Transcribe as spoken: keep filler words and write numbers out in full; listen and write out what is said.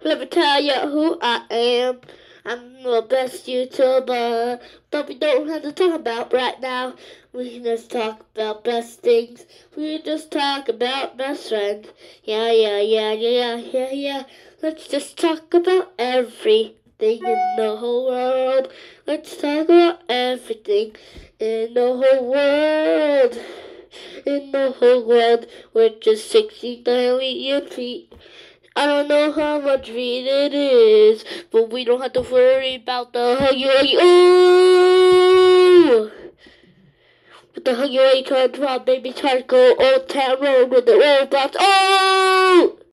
Let me tell you who I am. I'm the best YouTuber, but we don't have to talk about right now. We can just talk about best things. We can just talk about best friends. Yeah, yeah, yeah, yeah, yeah, yeah. Let's just talk about everything in the whole world. Let's talk about everything in the whole world. In the whole world, which is sixty million feet. I don't know how much feet it is, but we don't have to worry about the Huggy Wuggy. Oh! With the Huggy Wuggy trying to rob baby trying to go Old Town Road with the roadblocks. Oh!